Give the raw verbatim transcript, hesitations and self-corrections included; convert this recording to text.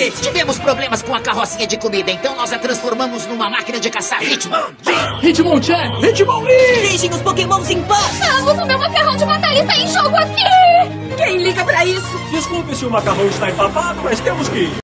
Chief, tivemos problemas com a carrocinha de comida, então nós a transformamos numa máquina de caçar ritmo. Hitmonchan! Hitmonlee! Deixem os pokémons em paz! Vamos, o meu macarrão de batalha está em jogo aqui! Quem liga pra isso? Desculpe se o macarrão está empapado, mas temos que ir.